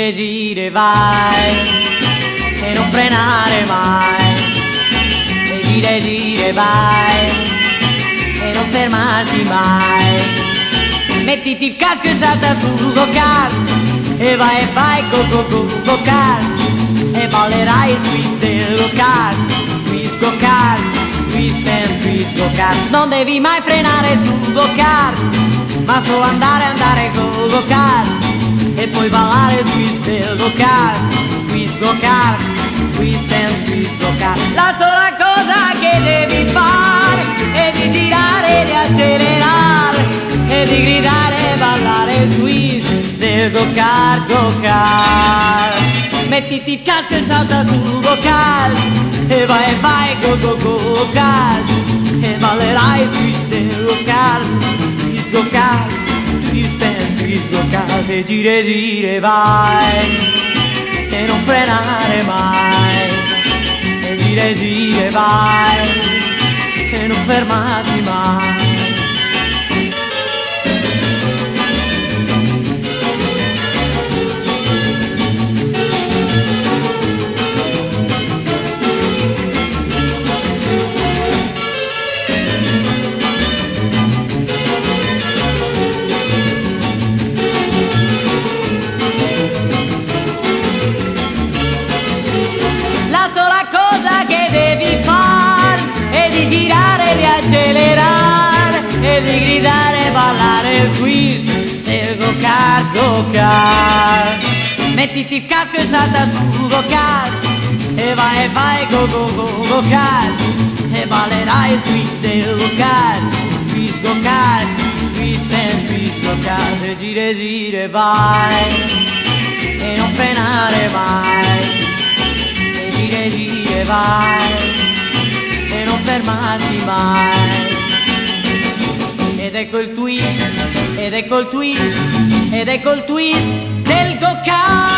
gire gire vai e non frenare mai, e gire vai e non fermarti mai. Mettiti il casco e salta sul go-kart e vai go-kart e ballerai il twist del go-kart, twist go-kart, twist and twist go-kart. Non devi mai frenare sul go-kart, ma solo andare go-kart e poi ballare il twist del go-kart, twist go-kart, twist and twist go-kart. La sola cosa che devi fare è di girare e di accelerare e di gridare e ballare il twist del go-kart, go-kart. Mettiti il casco e salta sul go-kart e vai go-kart e ballerai il twist del go-kart, twist go-kart, twist and twist go-kart. E gire vai e non frenare mai, e gire vai e non fermarti mai. La sola cosa che devi fare è di girare, di accelerare e di gridare e ballare il twist del go-kart, go-kart. Mettiti il casco e salta sul go-kart e vai go-kart e ballerai il twist del go-kart, twist go-kart, twist and twist go-kart. E gire vai e non frenare mai, gire vai e non fermarti mai. Ed ecco il twist, ed ecco il twist, ed ecco il twist del go-kart.